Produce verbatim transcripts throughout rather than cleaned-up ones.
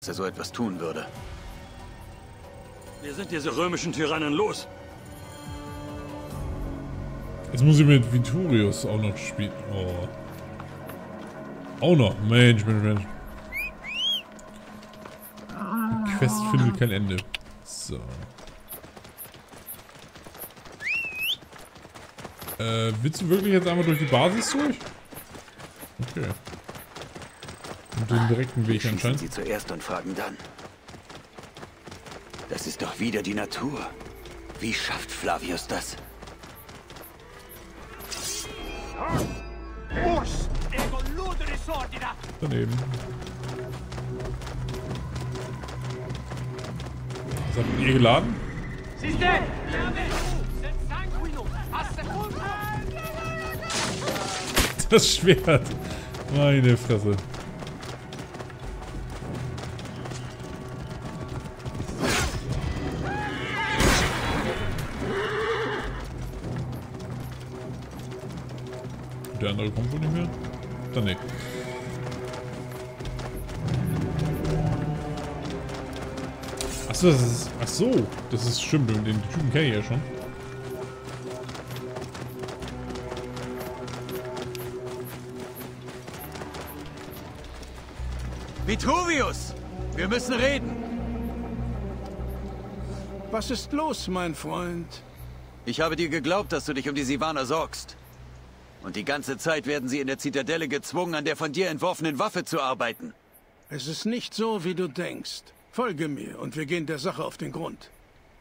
er so etwas tun würde. Wir sind diese römischen Tyrannen los. Jetzt muss ich mit Viturius auch noch spielen. Oh. Auch noch. Mensch, Mensch, Mensch. Die Quest findet kein Ende. So. Äh, willst du wirklich jetzt einmal durch die Basis durch? Okay. Und den direkten Weg Wir anscheinend. Sie zuerst und fragen dann. Das ist doch wieder die Natur. Wie schafft Flavius das? Daneben. Was habt ihr geladen? Das Schwert. Meine Fresse. Der andere kommt wohl nicht mehr? Dann nicht. Achso, das ist. Ach so, das ist stimmt. Den Typen kenne ich ja schon. Vitruvius! Wir müssen reden! Was ist los, mein Freund? Ich habe dir geglaubt, dass du dich um die Sivaner sorgst. Und die ganze Zeit werden sie in der Zitadelle gezwungen, an der von dir entworfenen Waffe zu arbeiten. Es ist nicht so, wie du denkst. Folge mir und wir gehen der Sache auf den Grund.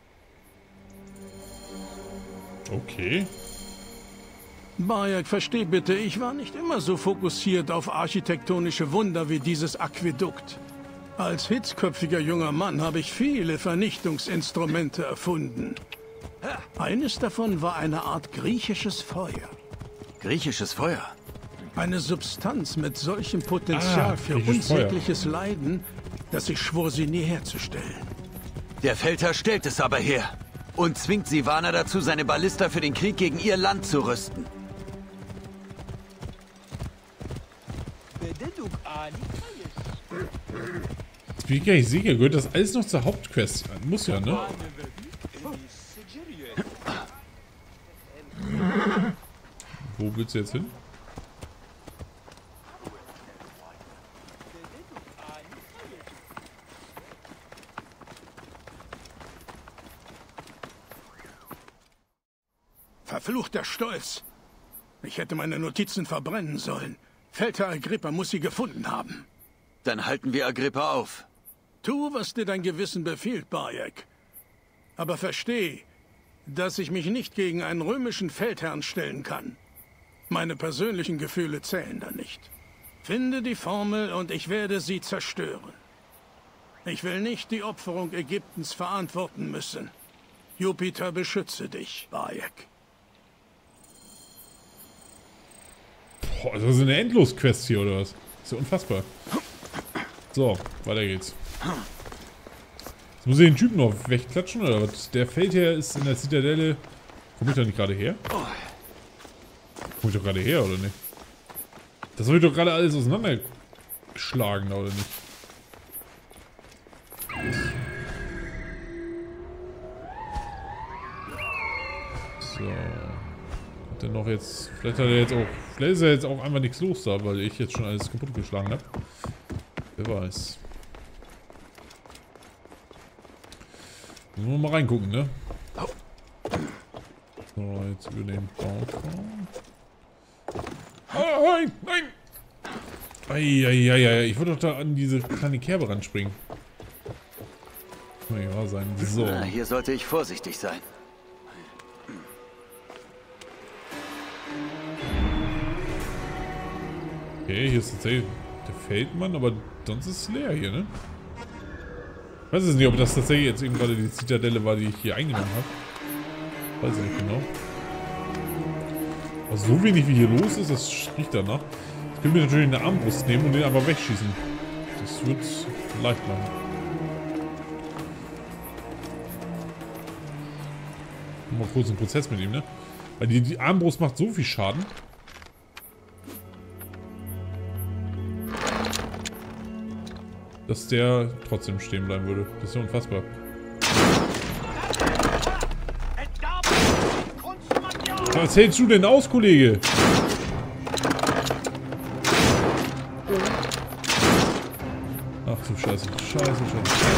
Okay. Bayek, versteh bitte, ich war nicht immer so fokussiert auf architektonische Wunder wie dieses Aquädukt. Als hitzköpfiger junger Mann habe ich viele Vernichtungsinstrumente erfunden. Eines davon war eine Art griechisches Feuer. Griechisches Feuer? Eine Substanz mit solchem Potenzial Ah, für griechisches unsägliches Leiden, dass ich schwor, sie nie herzustellen. Der Feldherr stellt es aber her und zwingt Sivaner dazu, seine Ballista für den Krieg gegen ihr Land zu rüsten. Wie kann ich sicher? Gehört das alles noch zur Hauptquest? Muss ja, ne? Wo willst du jetzt hin? Verfluchter Stolz! Ich hätte meine Notizen verbrennen sollen. Feldherr Agrippa muss sie gefunden haben. Dann halten wir Agrippa auf. Tu, was dir dein Gewissen befiehlt, Bayek. Aber versteh, dass ich mich nicht gegen einen römischen Feldherrn stellen kann. Meine persönlichen Gefühle zählen da nicht. Finde die Formel und ich werde sie zerstören. Ich will nicht die Opferung Ägyptens verantworten müssen. Jupiter beschütze dich, Bayek. Boah, das ist eine Endlos-Quest hier, oder was? Ist ja unfassbar. So, weiter geht's. Jetzt muss ich den Typen noch wegklatschen, oder was? Der Feldherr ist in der Zitadelle. Komm ich da nicht gerade her? Komm ich doch gerade her, oder nicht? Das habe ich doch gerade alles auseinandergeschlagen, oder nicht? So. Hat er noch jetzt. Vielleicht hat er jetzt auch. Vielleicht ist ja jetzt auch einfach nichts los da, weil ich jetzt schon alles kaputt geschlagen habe. Wer weiß. Müssen wir mal reingucken, ne? So, jetzt über den Balkon. Oh, nein, nein! Eieieiei, ich wollte doch da an diese kleine Kerbe ranspringen. Kann ja wahr sein. So. Na, hier sollte ich vorsichtig sein. Okay, hier ist tatsächlich der Feldmann, aber sonst ist es leer hier, ne? Ich weiß es nicht, ob das tatsächlich jetzt eben gerade die Zitadelle war, die ich hier eingenommen habe. Weiß ich nicht genau. Aber so wenig wie hier los ist, das riecht danach. Jetzt können wir natürlich eine Armbrust nehmen und den einfach wegschießen. Das wird leicht machen. Mal kurz einen Prozess mit ihm, ne? Weil die, die Armbrust macht so viel Schaden. dass der trotzdem stehen bleiben würde. Das ist ja unfassbar. Was erzählst du denn aus, Kollege? Ach du Scheiße, Scheiße, Scheiße.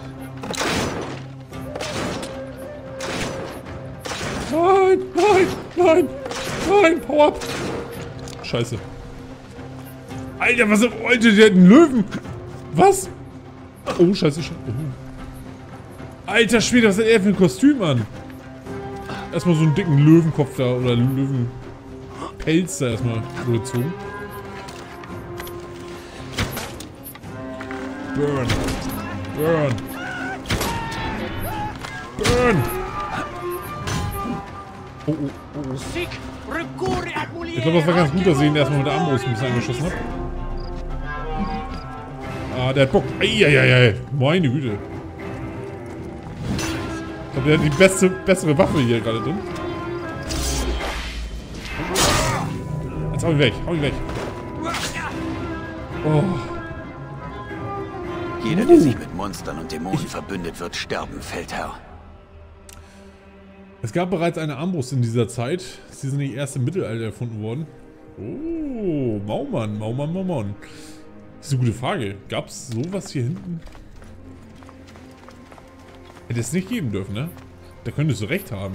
Nein, nein, nein, nein, Power up. Scheiße. Alter, was ist heute? Der hat einen Löwen. Was? Oh, scheiße, scheiße. Oh. Alter Schwede, was hat er für ein Kostüm an? Erstmal so einen dicken Löwenkopf da oder Löwenpelz da erstmal gezogen. Burn. Burn. Burn. Oh, oh, oh, oh. Ich glaube, das war ganz gut, dass ich ihn erstmal mit der Armbrust ein bisschen angeschossen habe. Ah, der hat Bock. Eieiei. Meine Güte. Ich glaube, der hat die beste, bessere Waffe hier gerade drin. Jetzt hau ihn weg. Hau ihn weg. Oh. Jeder, der sich mit Monstern und Dämonen verbündet, wird sterben, Feldherr. Es gab bereits eine Armbrust in dieser Zeit. Sie sind nicht erst im Mittelalter erfunden worden. Oh, Maumann, Maumann, Maumann. Das ist eine gute Frage. Gab es sowas hier hinten? Hätte es nicht geben dürfen, ne? Da könntest du recht haben.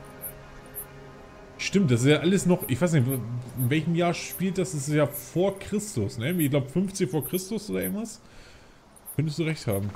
Stimmt, das ist ja alles noch... Ich weiß nicht, in welchem Jahr spielt das? Das ist ja vor Christus, ne? Ich glaube fünfzig vor Christus oder irgendwas. Könntest du recht haben.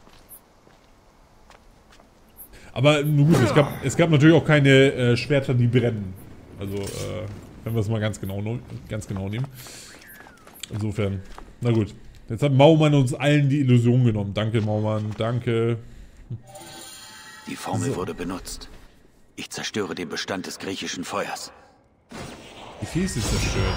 Aber nun gut, es gab, es gab natürlich auch keine äh, Schwerter, die brennen. Also, äh, wenn wir es mal ganz genau, ganz genau nehmen. Insofern, na gut. Jetzt hat Maumann uns allen die Illusion genommen. Danke, Maumann, danke. Die Formel so. wurde benutzt. Ich zerstöre den Bestand des griechischen Feuers. Die Gefäß ist zerstört.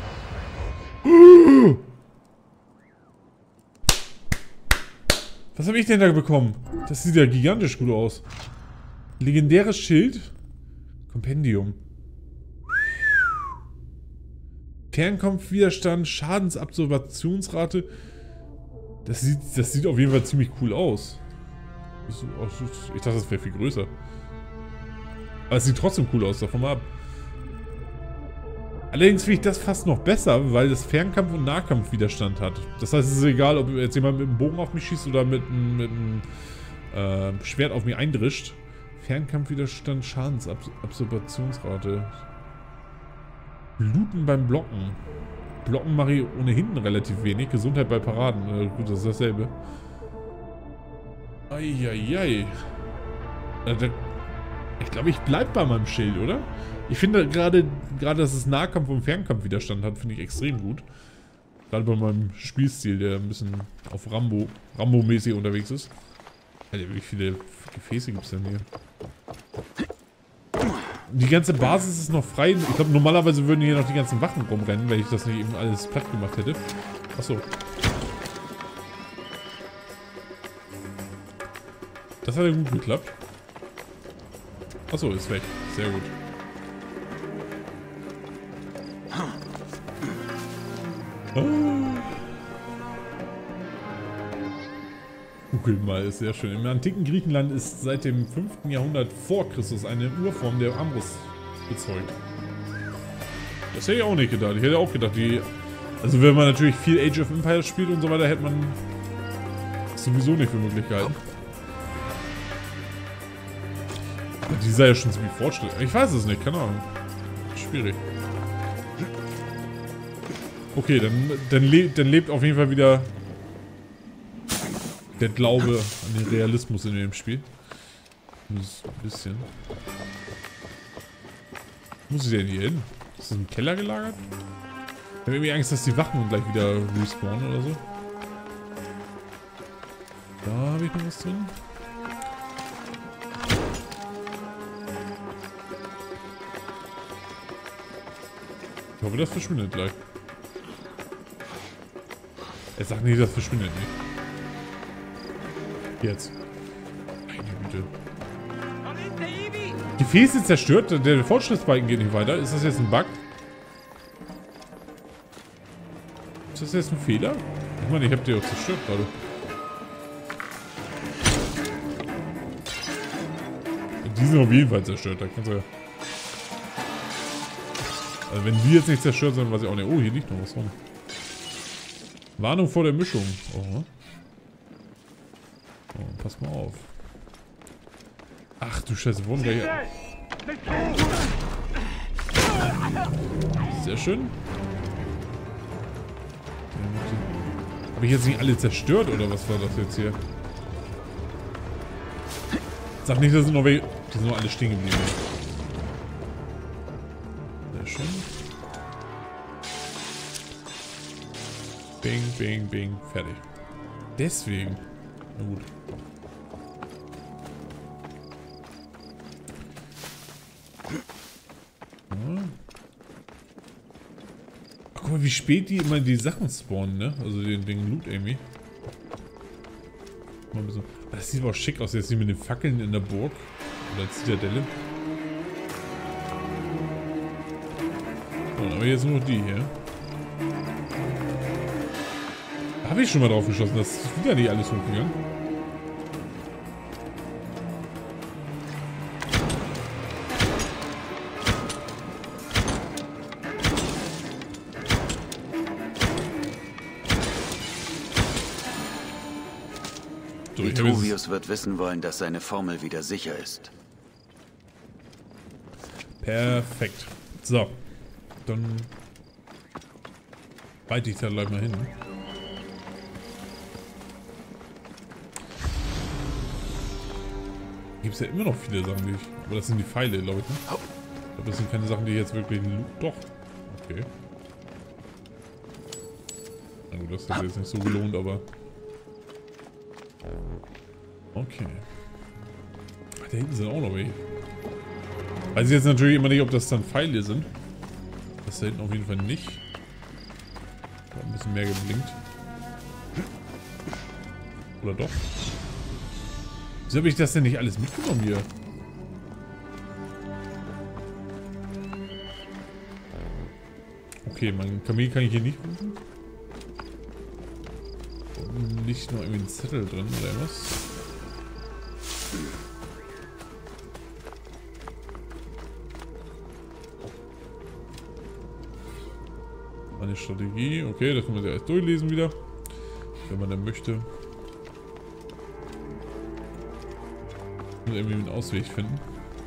Was habe ich denn da bekommen? Das sieht ja gigantisch gut aus. Legendäres Schild. Kompendium. Fernkampfwiderstand, Schadensabsorbationsrate. Das sieht, das sieht auf jeden Fall ziemlich cool aus. Ich dachte, das wäre viel größer. Aber es sieht trotzdem cool aus, davon mal ab. Allerdings finde ich das fast noch besser, weil das Fernkampf- und Nahkampfwiderstand hat. Das heißt, es ist egal, ob jetzt jemand mit dem Bogen auf mich schießt oder mit, mit einem äh, Schwert auf mich eindrischt. Fernkampfwiderstand, Schadensabsorbationsrate. Bluten beim Blocken. Blocken mache ich ohnehin relativ wenig. Gesundheit bei Paraden. Äh, gut, das ist dasselbe. Eieiei. Äh, ich glaube, ich bleibe bei meinem Schild, oder? Ich finde gerade, gerade, dass es Nahkampf- und Fernkampfwiderstand hat, finde ich extrem gut. Gerade bei meinem Spielstil, der ein bisschen auf Rambo, Rambo-mäßig unterwegs ist. Alter, wie viele Gefäße gibt es denn hier? Die ganze Basis ist noch frei. Ich glaube, normalerweise würden hier noch die ganzen Wachen rumrennen, wenn ich das nicht eben alles platt gemacht hätte. Achso. Das hat ja gut geklappt. Achso, ist weg. Sehr gut. Google mal, ist sehr schön. Im antiken Griechenland ist seit dem fünften Jahrhundert vor Christus eine Urform der Armbrust bezeugt. Das hätte ich auch nicht gedacht. Ich hätte auch gedacht, die... Also wenn man natürlich viel Age of Empires spielt und so weiter, hätte man das sowieso nicht für möglich gehalten. Die sei ja schon ziemlich fortschrittlich. Ich weiß es nicht, keine Ahnung. Schwierig. Okay, dann, dann, le dann lebt auf jeden Fall wieder der Glaube an den Realismus in dem Spiel. Ein bisschen. Wo muss ich denn hier hin? Ist das im Keller gelagert? Ich habe irgendwie Angst, dass die Wachen gleich wieder respawnen oder so. Da habe ich noch was drin. Ich hoffe, das verschwindet gleich. Er sagt nicht, das verschwindet nicht. Jetzt. Meine Güte. Gefäße zerstört. Der Fortschrittsbalken geht nicht weiter. Ist das jetzt ein Bug? Ist das jetzt ein Fehler? Ich meine, ich hab die auch zerstört gerade. Die sind auf jeden Fall zerstört, da kannst du ja... Also wenn die jetzt nicht zerstört sind, weiß ich auch nicht. Oh, hier liegt noch was rum. Warnung vor der Mischung. Oh. Oh, pass mal auf. Ach du Scheiße, wurden gleich... Sehr schön. Habe ich jetzt nicht alle zerstört oder was war das jetzt hier? Sag nicht, das sind noch welche... Die sind noch alle stehen geblieben. Sehr schön. Bing, bing, bing. Fertig. Deswegen. Na gut. Ja. Ach, guck mal, wie spät die immer die Sachen spawnen, ne? Also den, den Loot irgendwie. Mal ein bisschen. Das sieht aber auch schick aus, jetzt hier mit den Fackeln in der Burg. Oder Zitadelle. So, aber jetzt nur noch die hier. Da habe ich schon mal drauf geschossen, das ist wieder nicht alles hochgegangen. So, Vitruvius wird wissen wollen, dass seine Formel wieder sicher ist. Perfekt. So. Dann reite ich da gleich mal hin. Gibt es ja immer noch viele Sachen, die ich... Aber das sind die Pfeile, glaube ich, ne? Ich glaube, das sind keine Sachen, die ich jetzt wirklich... Doch. Okay. Na gut, das hat jetzt nicht so gelohnt, aber... Okay. Ach, da hinten sind auch noch welche. Weiß ich jetzt natürlich immer nicht, ob das dann Pfeile sind. Das da hinten auf jeden Fall nicht. Hat ein bisschen mehr geblinkt. Oder doch? Wieso habe ich das denn nicht alles mitgenommen hier? Okay, mein Kamel kann ich hier nicht rufen. Nicht noch irgendwie ein Zettel drin oder was? Meine Strategie, okay, das kann man sich alles durchlesen wieder, wenn man dann möchte. Und irgendwie einen Ausweg finden.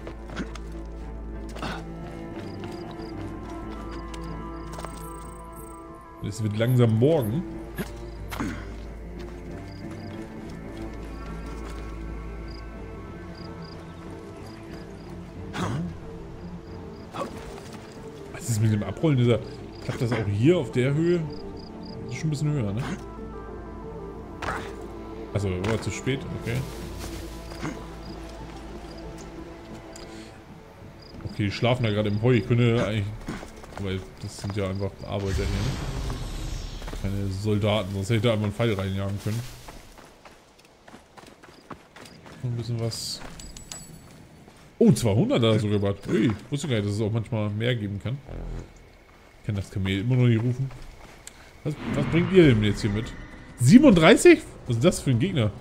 Es wird langsam morgen. Was ist mit dem Abrollen dieser... Klappt das auch hier auf der Höhe? Das ist schon ein bisschen höher, ne? Also, war zu spät, okay. Okay, die schlafen da gerade im Heu. Ich könnte eigentlich... Weil das sind ja einfach Arbeiter hier, ne? Keine Soldaten, sonst hätte ich da einfach einen Pfeil reinjagen können. Noch ein bisschen was... Oh, zweihundert da sogar was. Ui, wusste gar nicht, dass es auch manchmal mehr geben kann. Ich kann das Kamel immer noch nicht rufen. Was, was bringt ihr denn jetzt hier mit? siebenunddreißig? Was ist das für ein Gegner?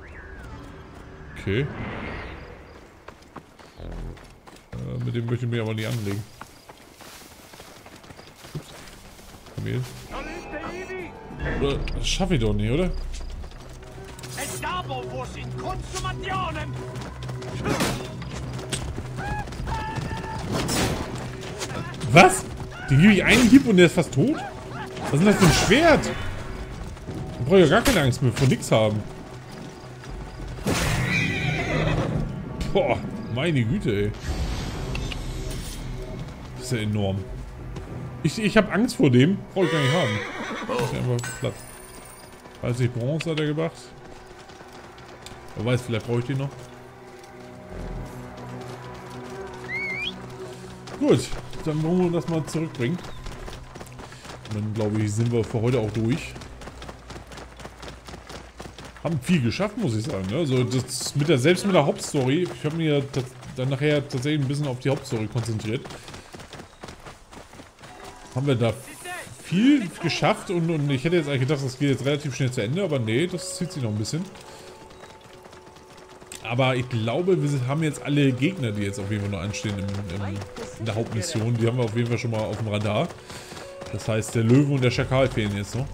Okay. Äh, mit dem möchte ich mich aber nicht anlegen. Ups. Kamel. Oder, das schaffe ich doch nicht, oder? Was? Den gebe ich einen Hieb und der ist fast tot? Was ist denn das für ein Schwert? Da brauche ich ja gar keine Angst mehr vor nix haben. Boah, meine Güte, ey. Das ist ja enorm. Ich, ich habe Angst vor dem. Brauche ich gar nicht haben. Das ist einfach platt. dreißig Bronze hat er gebracht. Wer weiß, vielleicht brauche ich den noch. Gut, dann wollen wir das mal zurückbringen. Und dann glaube ich, sind wir für heute auch durch. Haben viel geschafft, muss ich sagen. Also das mit der, selbst mit der Hauptstory, ich habe mir dann nachher tatsächlich ein bisschen auf die Hauptstory konzentriert. Haben wir da viel geschafft und, und ich hätte jetzt eigentlich gedacht, das geht jetzt relativ schnell zu Ende, aber nee, das zieht sich noch ein bisschen. Aber ich glaube, wir haben jetzt alle Gegner, die jetzt auf jeden Fall noch anstehen im, im, in der Hauptmission. Die haben wir auf jeden Fall schon mal auf dem Radar. Das heißt, der Löwe und der Schakal fehlen jetzt noch.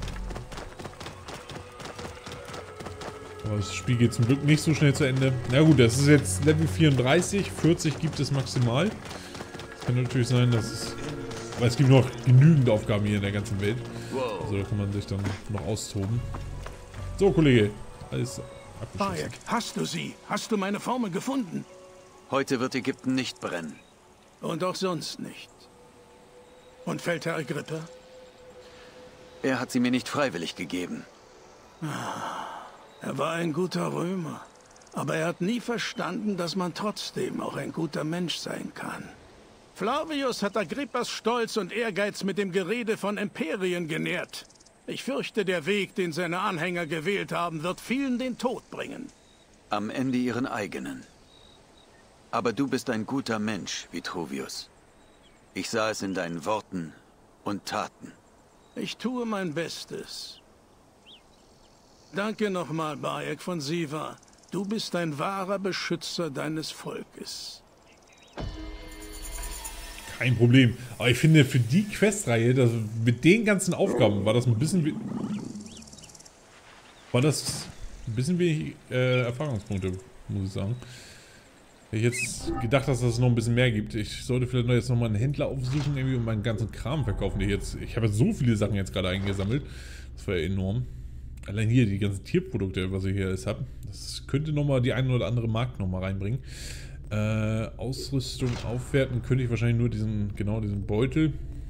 Aber das Spiel geht zum Glück nicht so schnell zu Ende. Na gut, das ist jetzt Level vierunddreißig. vierzig gibt es maximal. Das kann natürlich sein, dass es... Weil es gibt noch genügend Aufgaben hier in der ganzen Welt. Also da kann man sich dann noch austoben. So, Kollege. Alles abgeschlossen. Bayek, hast du sie? Hast du meine Formel gefunden? Heute wird Ägypten nicht brennen. Und auch sonst nicht. Und Feldherr Agrippa? Er hat sie mir nicht freiwillig gegeben. Er war ein guter Römer. Aber er hat nie verstanden, dass man trotzdem auch ein guter Mensch sein kann. Flavius hat Agrippas Stolz und Ehrgeiz mit dem Gerede von Imperien genährt. Ich fürchte, der Weg, den seine Anhänger gewählt haben, wird vielen den Tod bringen. Am Ende ihren eigenen. Aber du bist ein guter Mensch, Vitruvius. Ich sah es in deinen Worten und Taten. Ich tue mein Bestes. Danke nochmal, Bayek von Siva. Du bist ein wahrer Beschützer deines Volkes. Kein Problem. Aber ich finde, für die Questreihe, das, mit den ganzen Aufgaben, war das ein bisschen... we- War das ein bisschen wenig äh, Erfahrungspunkte, muss ich sagen. Hätte ich jetzt gedacht, dass es noch ein bisschen mehr gibt. Ich sollte vielleicht noch jetzt nochmal einen Händler aufsuchen, irgendwie, und meinen ganzen Kram verkaufen. Den ich jetzt, ich habe jetzt so viele Sachen jetzt gerade eingesammelt. Das war ja enorm. Allein hier die ganzen Tierprodukte, was ich hier alles habe. Das könnte nochmal die eine oder andere Markt nochmal reinbringen. Äh, Ausrüstung aufwerten könnte ich wahrscheinlich nur diesen, genau diesen Beutel.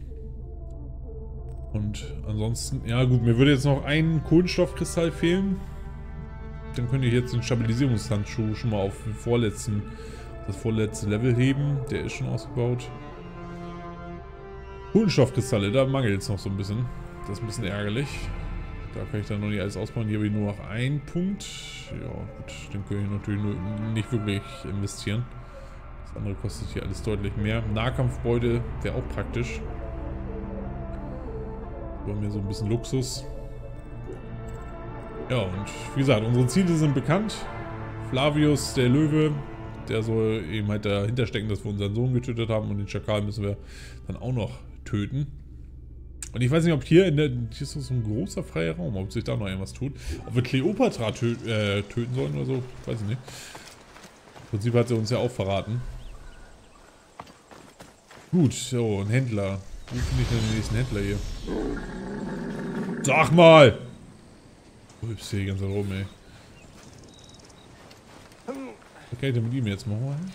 Und ansonsten, ja gut, mir würde jetzt noch ein Kohlenstoffkristall fehlen. Dann könnte ich jetzt den Stabilisierungshandschuh schon mal auf den vorletzten, das vorletzte Level heben. Der ist schon ausgebaut. Kohlenstoffkristalle, da mangelt es noch so ein bisschen. Das ist ein bisschen ärgerlich. Da kann ich dann noch nicht alles ausbauen. Hier habe ich nur noch einen Punkt. Ja gut, den kann ich natürlich nur nicht wirklich investieren. Das andere kostet hier alles deutlich mehr. Nahkampfbeute wäre auch praktisch. Bei mir so ein bisschen Luxus. Ja, und wie gesagt, unsere Ziele sind bekannt. Flavius, der Löwe, der soll eben halt dahinter stecken, dass wir unseren Sohn getötet haben. Und den Schakal müssen wir dann auch noch töten. Und ich weiß nicht, ob hier in der... Hier ist so ein großer freier Raum, ob sich da noch irgendwas tut. Ob wir Kleopatra tö äh, töten sollen oder so, weiß ich nicht. Im Prinzip hat sie uns ja auch verraten. Gut, so, ein Händler. Wo finde ich denn den nächsten Händler hier? Sag mal! Wo hüpfst du hier die ganze Zeit rum, ey? Was kann ich denn mit ihm jetzt machen?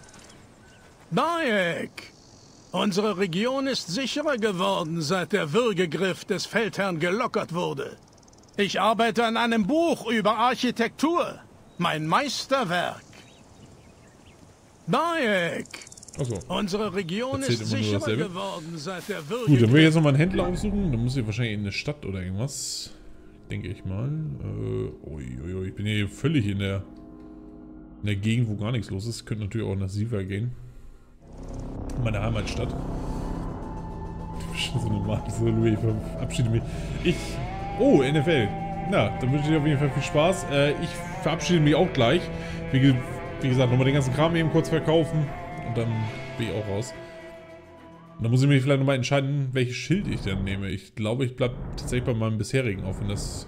Bayek! Unsere Region ist sicherer geworden, seit der Würgegriff des Feldherrn gelockert wurde. Ich arbeite an einem Buch über Architektur. Mein Meisterwerk. Bayek! Achso. Unsere Region Erzählt ist immer nur sicherer dasselbe. geworden, seit der Gut, dann will ich Würgegriff... jetzt nochmal einen Händler aufsuchen. Dann muss ich wahrscheinlich in eine Stadt oder irgendwas. Denke ich mal. Äh, ui, ui, ui. Ich bin hier völlig in der, in der Gegend, wo gar nichts los ist. Könnte natürlich auch nach Siva gehen. Meine Heimatstadt. So normal, so Louis, ich verabschiede mich. Ich. Oh, N F L. Na, dann wünsche ich dir auf jeden Fall viel Spaß. Äh, ich verabschiede mich auch gleich. Wie, wie gesagt, nochmal den ganzen Kram eben kurz verkaufen. Und dann bin ich auch raus. Und dann muss ich mich vielleicht nochmal entscheiden, welches Schild ich denn nehme. Ich glaube, ich bleibe tatsächlich bei meinem bisherigen auf, wenn das.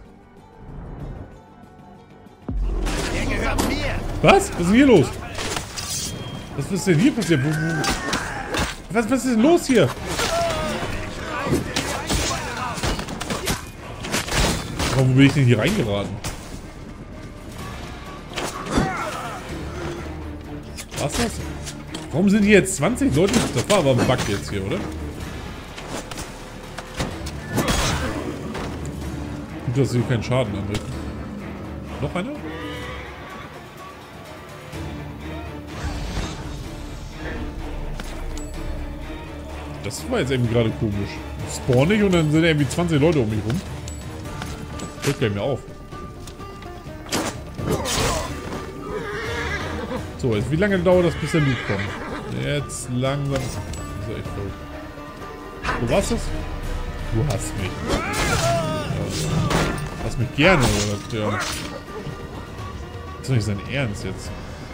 Der gehört mir! Was? Was ist denn hier los? Was ist denn hier passiert? Wo, wo, was, was ist denn los hier? Aber wo bin ich denn hier reingeraten? Was ist das? Warum sind hier jetzt zwanzig Leute? Das war aber ein Bug jetzt hier, oder? Gut, dass sie keinen Schaden anrichten. Noch einer? Das war jetzt eben gerade komisch. Ich spawn nicht und dann sind irgendwie zwanzig Leute um mich rum. Hört gleich mir auf. So, jetzt wie lange dauert das, bis der Loot kommt? Jetzt langsam. Das ist echt voll. Wo war's das? Du hast mich. Ja. Hast mich gerne, oder? Ja. Das ist doch nicht sein Ernst jetzt.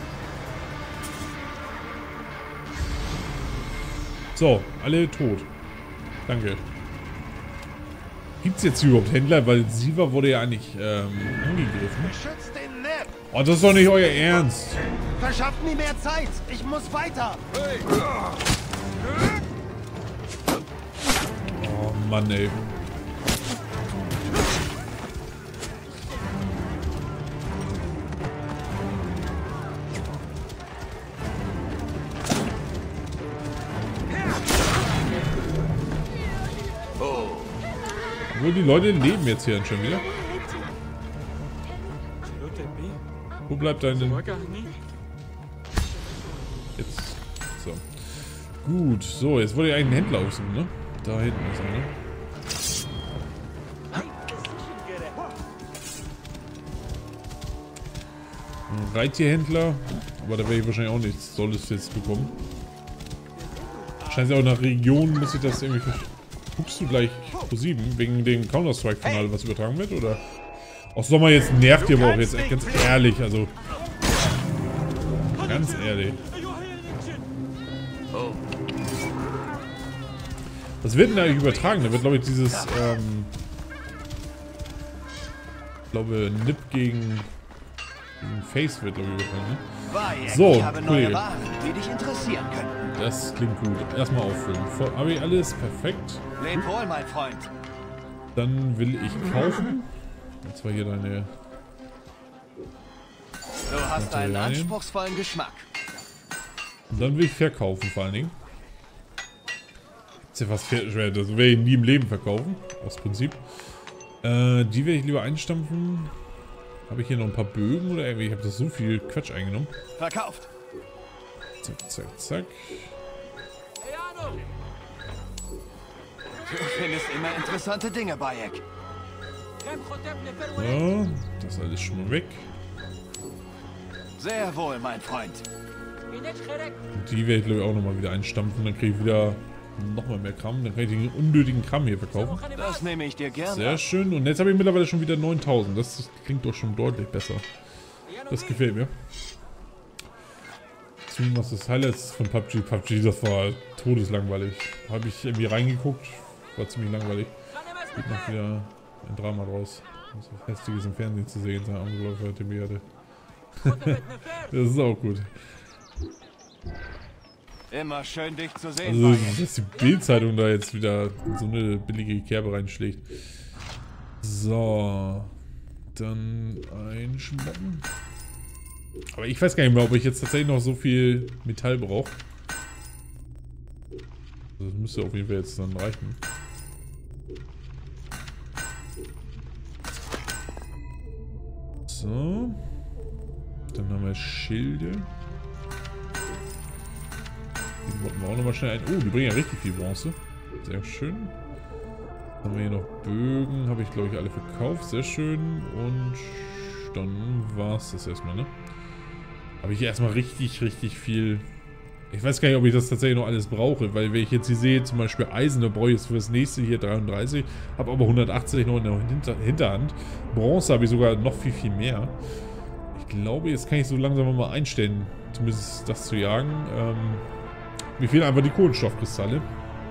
So, alle tot. Danke. Gibt es jetzt überhaupt Händler? Weil Siva wurde ja eigentlich ähm, angegriffen. Beschützt den Neb! Oh, das ist doch nicht euer Ernst. Verschafft mir mehr Zeit! Ich muss weiter! Oh Mann, ey. Obwohl die Leute leben jetzt hier schon wieder. Wo bleibt dein... Jetzt. So. Gut. So, jetzt wollte ich eigentlich einen Händler aussuchen, ne? Da hinten ist er, ne? Ein Reittierhändler. Aber da werde ich wahrscheinlich auch nichts Tolles jetzt bekommen. Scheint ja auch nach Region, muss ich das irgendwie... Guckst du gleich Pro sieben wegen dem Counter-Strike-Kanal, was übertragen wird, oder? Auch Sommer jetzt nervt ihr aber auch jetzt, ganz ehrlich, also... Ganz ehrlich. Was wird denn da eigentlich übertragen? Da wird, glaube ich, dieses, ähm... Ich glaube, Nip gegen... gegen Face wird, glaube ich, übertragen, ne? So, ich habe neue cool. Waren, die dich interessieren könnten. Das klingt gut. Erstmal auffüllen. Habe ich alles perfekt. Leb wohl, mein Freund. Dann will ich kaufen. Und zwar hier deine... Du hast einen Materialien. anspruchsvollen Geschmack. Und dann will ich verkaufen, vor allen Dingen. Ist ja fast schwer. Das werde ich nie im Leben verkaufen. Aus Prinzip. Äh, die werde ich lieber einstampfen. Habe ich hier noch ein paar Bögen oder irgendwie? Ich habe das so viel Quatsch eingenommen. Verkauft. Zack, zack, zack. Du findest immer interessante Dinge, Bayek. So, das ist alles schon mal weg. Sehr wohl, mein Freund. Und die werde ich glaube ich auch nochmal wieder einstampfen. Dann kriege ich wieder nochmal mehr Kram. Dann kann ich den unnötigen Kram hier verkaufen. Das nehme ich dir gerne. Sehr schön. Und jetzt habe ich mittlerweile schon wieder neuntausend. Das klingt doch schon deutlich besser. Das gefällt mir. Was das Highlights von P U B G. P U B G, das war todeslangweilig. Habe ich irgendwie reingeguckt. War ziemlich langweilig. Geht noch wieder ein Drama draus. Was Hässliches im Fernsehen zu sehen sein. Angeläufer der Erde. Das ist auch gut. Immer schön, dich zu sehen, Also, Bayek. dass die Bild-Zeitung da jetzt wieder so eine billige Kerbe reinschlägt. So. Dann einschmucken. Aber ich weiß gar nicht mehr, ob ich jetzt tatsächlich noch so viel Metall brauche. Das müsste auf jeden Fall jetzt dann reichen. So. Dann haben wir Schilde. Die wollten wir auch nochmal schnell ein. Oh, die bringen ja richtig viel Bronze. Sehr schön. Dann haben wir hier noch Bögen. Habe ich, glaube ich, alle verkauft. Sehr schön. Und dann war es das erstmal, ne? Habe ich erstmal richtig, richtig viel... Ich weiß gar nicht, ob ich das tatsächlich noch alles brauche, weil wenn ich jetzt hier sehe, zum Beispiel Eisen, da brauche ich jetzt für das nächste hier dreiunddreißig, habe aber hundertachtzig noch in der Hinter Hinterhand. Bronze habe ich sogar noch viel, viel mehr. Ich glaube, jetzt kann ich so langsam mal einstellen, zumindest das zu jagen. Ähm, mir fehlen einfach die Kohlenstoffkristalle.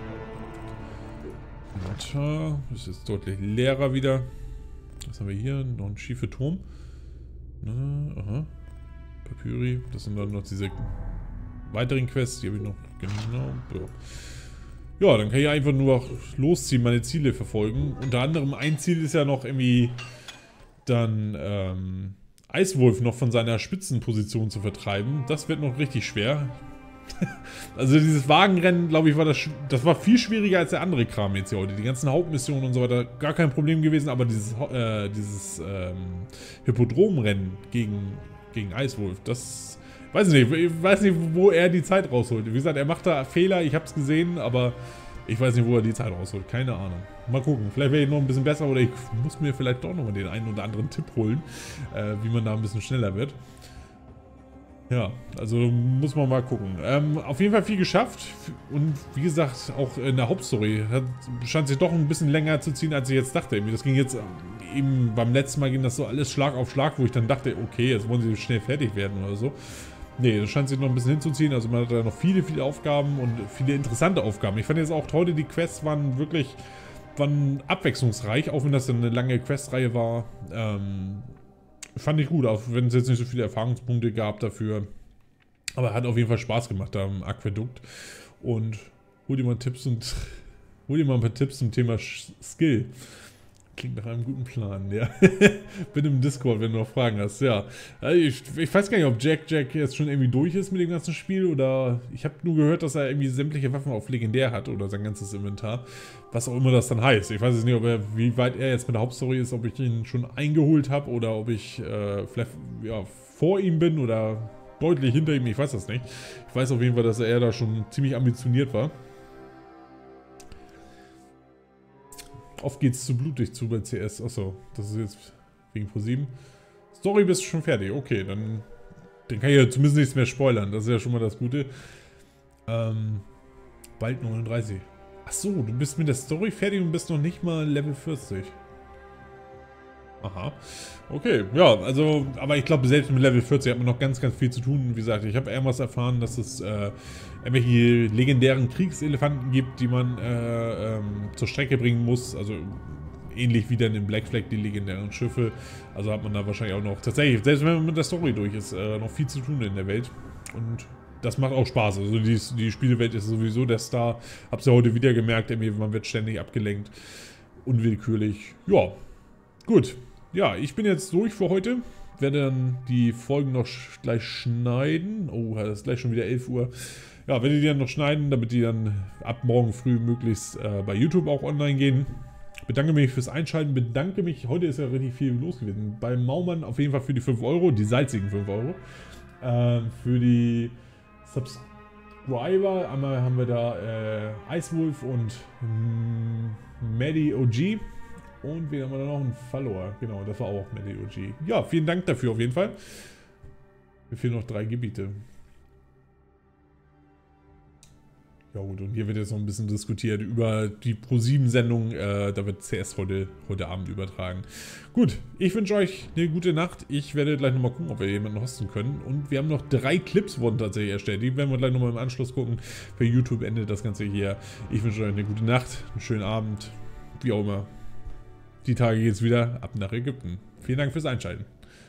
Warte, das ist jetzt deutlich leerer wieder. Was haben wir hier? Noch ein schiefer Turm. Na, aha. Papyri, das sind dann noch diese weiteren Quests, die habe ich noch, genau, ja. Ja, dann kann ich einfach nur losziehen, meine Ziele verfolgen. Unter anderem ein Ziel ist ja noch irgendwie dann ähm, Eiswolf noch von seiner Spitzenposition zu vertreiben. Das wird noch richtig schwer. Also dieses Wagenrennen, glaube ich, war das, das war viel schwieriger als der andere Kram jetzt hier heute. Die ganzen Hauptmissionen und so weiter, gar kein Problem gewesen, aber dieses, äh, dieses ähm, Hippodromrennen gegen, gegen Eiswolf, das, weiß nicht, ich weiß nicht, wo er die Zeit rausholt. Wie gesagt, er macht da Fehler, ich habe es gesehen, aber ich weiß nicht, wo er die Zeit rausholt, keine Ahnung. Mal gucken, vielleicht werde ich noch ein bisschen besser oder ich muss mir vielleicht doch nochmal den einen oder anderen Tipp holen, äh, wie man da ein bisschen schneller wird. Ja, also muss man mal gucken. Ähm, auf jeden Fall viel geschafft. Und wie gesagt, auch in der Hauptstory hat, scheint sich doch ein bisschen länger zu ziehen, als ich jetzt dachte. Das ging jetzt eben beim letzten Mal ging das so alles Schlag auf Schlag, wo ich dann dachte, okay, jetzt wollen sie schnell fertig werden oder so. Nee, das scheint sich noch ein bisschen hinzuziehen. Also man hat da noch viele, viele Aufgaben und viele interessante Aufgaben. Ich fand jetzt auch heute, die Quests waren wirklich waren abwechslungsreich, auch wenn das dann eine lange Questreihe war. Ähm, fand ich gut, auch wenn es jetzt nicht so viele Erfahrungspunkte gab dafür. Aber hat auf jeden Fall Spaß gemacht da im Aquädukt. Und hol dir mal Tipps und hol dir mal ein paar Tipps zum Thema Skill. Klingt nach einem guten Plan, ja. Bin im Discord, wenn du noch Fragen hast, ja. Ich, ich weiß gar nicht, ob Jack Jack jetzt schon irgendwie durch ist mit dem ganzen Spiel oder ich habe nur gehört, dass er irgendwie sämtliche Waffen auf Legendär hat oder sein ganzes Inventar. Was auch immer das dann heißt. Ich weiß jetzt nicht, ob er, wie weit er jetzt mit der Hauptstory ist, ob ich ihn schon eingeholt habe oder ob ich äh, vielleicht ja, vor ihm bin oder deutlich hinter ihm, ich weiß das nicht. Ich weiß auf jeden Fall, dass er da schon ziemlich ambitioniert war. Oft geht's zu blutig zu bei C S. Achso, das ist jetzt wegen Pro sieben. Story bist du schon fertig. Okay, dann, dann kann ich ja zumindest nichts mehr spoilern. Das ist ja schon mal das Gute. Ähm, bald neununddreißig. Achso, du bist mit der Story fertig und bist noch nicht mal Level vierzig. Aha. Okay, ja, also, aber ich glaube, selbst mit Level vierzig hat man noch ganz, ganz viel zu tun. Wie gesagt, ich habe irgendwas erfahren, dass es äh, irgendwelche legendären Kriegselefanten gibt, die man äh, ähm, zur Strecke bringen muss. Also ähnlich wie dann in Black Flag die legendären Schiffe. Also hat man da wahrscheinlich auch noch, tatsächlich, selbst wenn man mit der Story durch ist, äh, noch viel zu tun in der Welt. Und das macht auch Spaß. Also die, die Spielewelt ist sowieso der Star. Hab's ja heute wieder gemerkt, man wird ständig abgelenkt. Unwillkürlich. Ja, gut. Ja, ich bin jetzt durch für heute. Werde dann die Folgen noch sch gleich schneiden. Oh, das ist gleich schon wieder elf Uhr. Ja, werde die dann noch schneiden, damit die dann ab morgen früh möglichst äh, bei YouTube auch online gehen. Bedanke mich fürs Einschalten. Bedanke mich, heute ist ja richtig viel los gewesen. Beim Maumann auf jeden Fall für die fünf Euro, die salzigen fünf Euro. Äh, für die Subscriber, einmal haben wir da äh, Icewolf und mm, Maddie O G. Und wir haben da noch einen Follower. Genau, das war auch Maddie O G. Ja, vielen Dank dafür auf jeden Fall. Mir fehlen noch drei Gebiete. Ja gut, und hier wird jetzt noch ein bisschen diskutiert über die Pro sieben Sendung. Äh, da wird C S heute, heute Abend übertragen. Gut, ich wünsche euch eine gute Nacht. Ich werde gleich nochmal gucken, ob wir jemanden hosten können. Und wir haben noch drei Clips wurden tatsächlich erstellt. Die werden wir gleich nochmal im Anschluss gucken. Für YouTube endet das Ganze hier. Ich wünsche euch eine gute Nacht, einen schönen Abend, wie auch immer. Die Tage geht's wieder ab nach Ägypten. Vielen Dank fürs Einschalten.